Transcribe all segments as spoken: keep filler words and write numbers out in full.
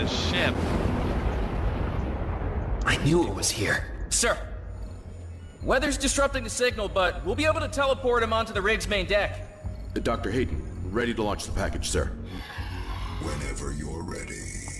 this ship. I knew it was here. Sir, weather's disrupting the signal, but we'll be able to teleport him onto the rig's main deck. Uh, Doctor Hayden, ready to launch the package, sir. Whenever you're ready.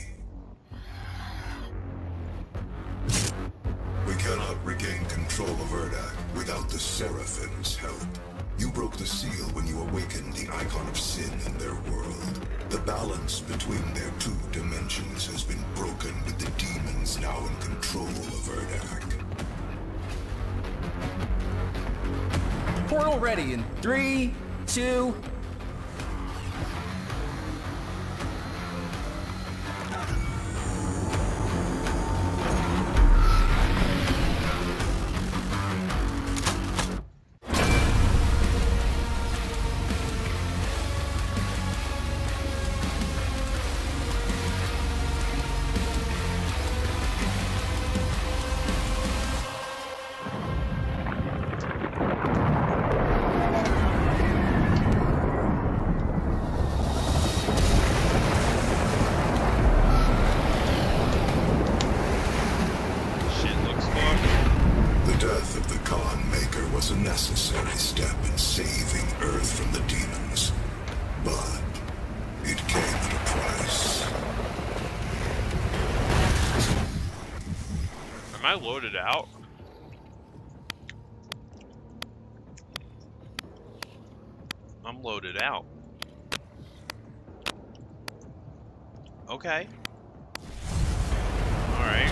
We cannot regain control of Urdak without the Seraphim's help. You broke the seal when you awakened the icon of sin in their world. The balance between their two dimensions has been broken with the demons now in control of Urdak. Portal ready in three, two... A necessary step in saving Earth from the demons, but it came at a price. Am I loaded out? I'm loaded out. Okay. All right.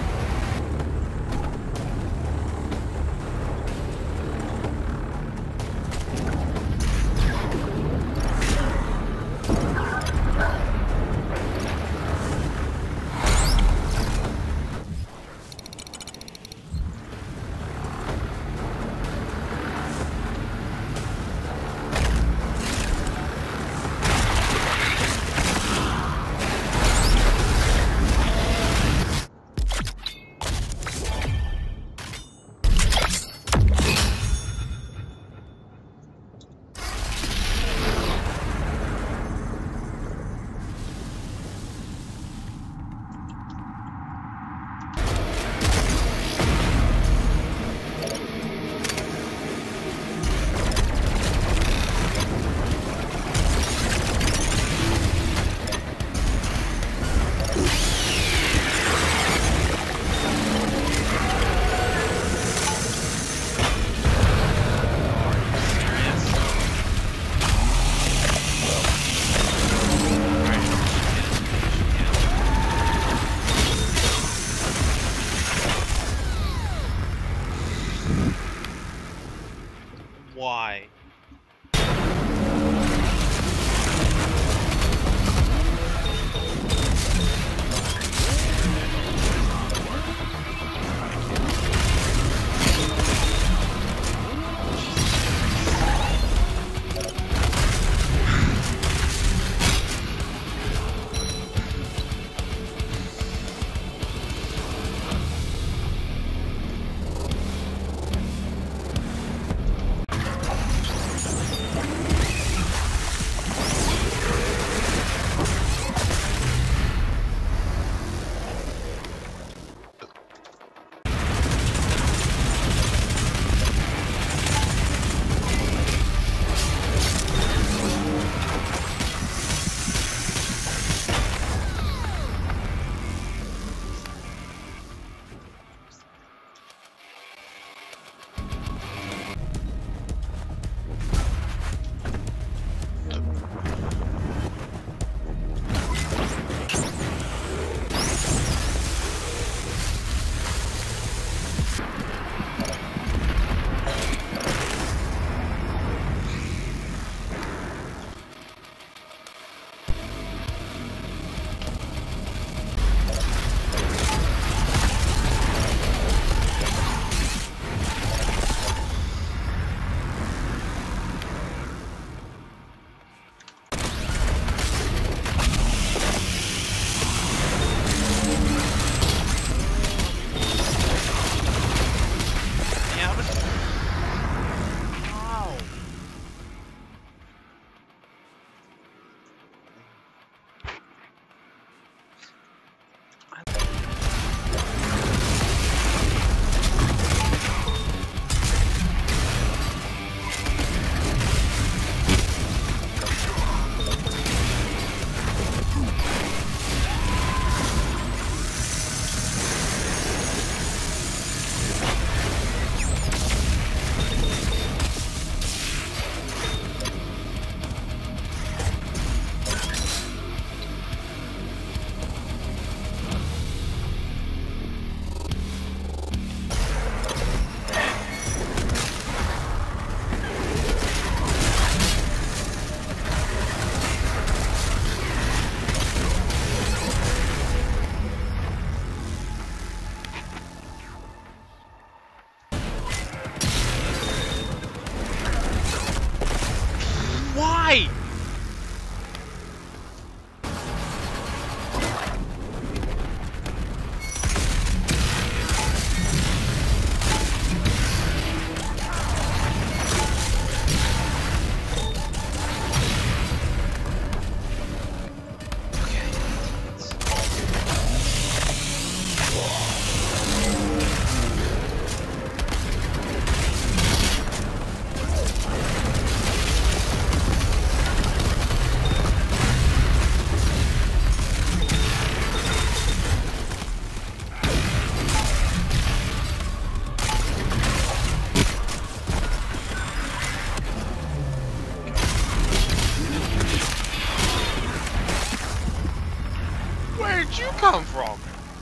Where'd you come from?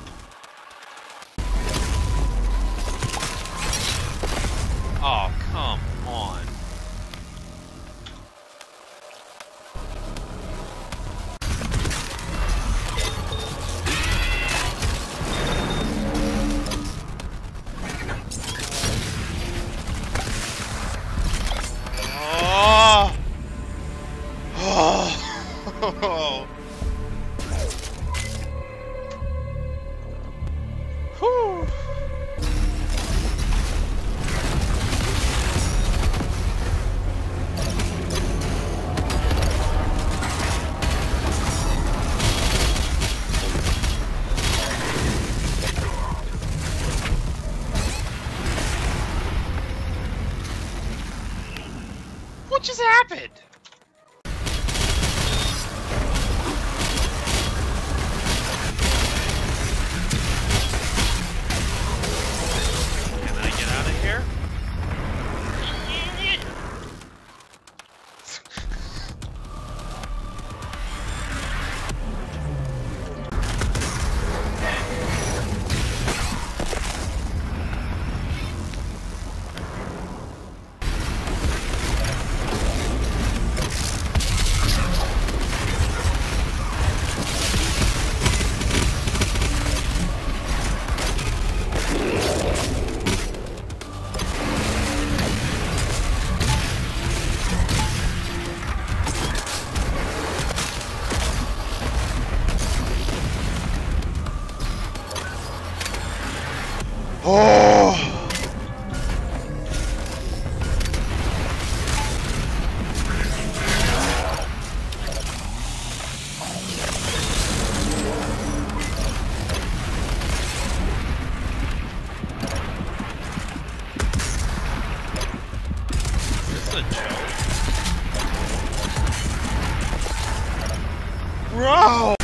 Oh, come on. Oh. Oh. Whew. What just happened? Can I get out of here? Oh! Is this a joke? Bro!